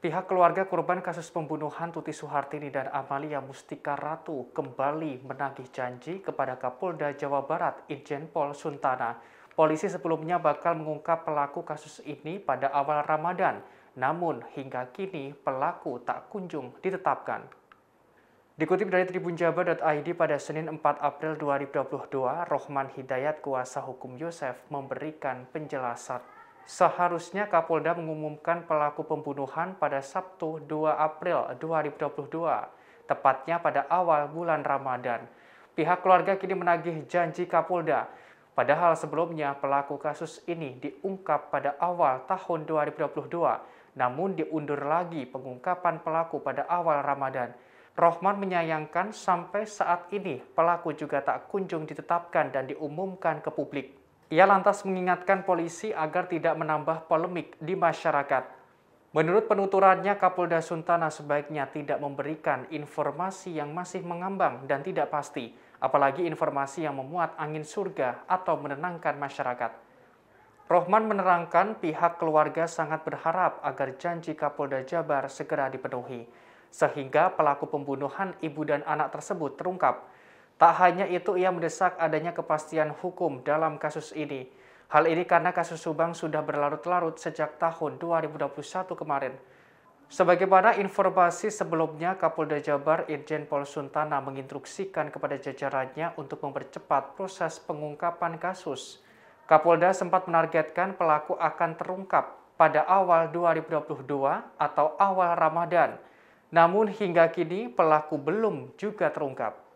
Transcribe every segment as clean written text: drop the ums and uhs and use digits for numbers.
Pihak keluarga korban kasus pembunuhan Tuti Suhartini dan Amalia Mustika Ratu kembali menagih janji kepada Kapolda Jawa Barat Irjen Pol Suntana. Polisi sebelumnya bakal mengungkap pelaku kasus ini pada awal Ramadan, namun hingga kini pelaku tak kunjung ditetapkan. Dikutip dari tribunjabar.id pada Senin 4 April 2022, Rohman Hidayat, kuasa hukum Yosef, memberikan penjelasan. Seharusnya Kapolda mengumumkan pelaku pembunuhan pada Sabtu 2 April 2022, tepatnya pada awal bulan Ramadan. Pihak keluarga kini menagih janji Kapolda, padahal sebelumnya pelaku kasus ini diungkap pada awal tahun 2022, namun diundur lagi pengungkapan pelaku pada awal Ramadan. Rohman menyayangkan sampai saat ini pelaku juga tak kunjung ditetapkan dan diumumkan ke publik. Ia lantas mengingatkan polisi agar tidak menambah polemik di masyarakat. Menurut penuturannya, Kapolda Suntana sebaiknya tidak memberikan informasi yang masih mengambang dan tidak pasti, apalagi informasi yang memuat angin surga atau menenangkan masyarakat. Rohman menerangkan pihak keluarga sangat berharap agar janji Kapolda Jabar segera dipenuhi, sehingga pelaku pembunuhan ibu dan anak tersebut terungkap. Tak hanya itu, ia mendesak adanya kepastian hukum dalam kasus ini. Hal ini karena kasus Subang sudah berlarut-larut sejak tahun 2021 kemarin. Sebagaimana informasi sebelumnya, Kapolda Jabar Irjen Pol Suntana menginstruksikan kepada jajarannya untuk mempercepat proses pengungkapan kasus. Kapolda sempat menargetkan pelaku akan terungkap pada awal 2022 atau awal Ramadan. Namun hingga kini pelaku belum juga terungkap.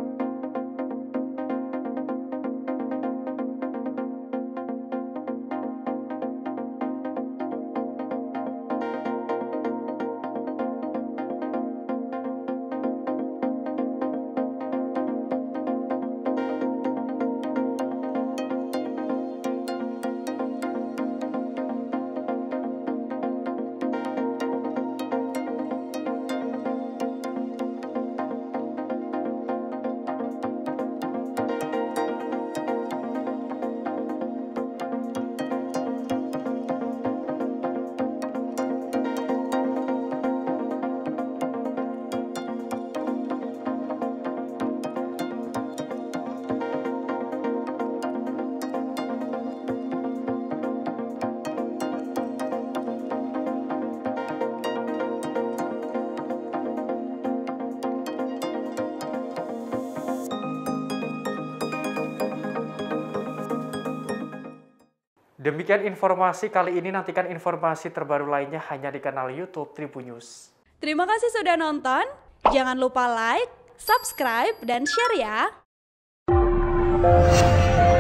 Demikian informasi kali ini, nantikan informasi terbaru lainnya hanya di kanal YouTube Tribun News. Terima kasih sudah nonton, jangan lupa like, subscribe, dan share ya!